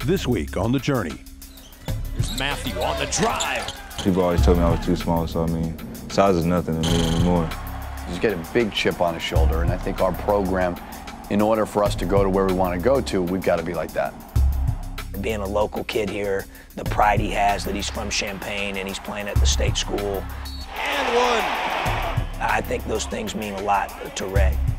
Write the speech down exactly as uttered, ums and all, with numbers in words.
This week on The Journey. Here's Matthew on the drive. People always told me I was too small, so I mean, size is nothing to me anymore. He's got a big chip on his shoulder, and I think our program, in order for us to go to where we want to go to, we've got to be like that. Being a local kid here, the pride he has that he's from Champaign and he's playing at the state school. And one. I think those things mean a lot to Ray.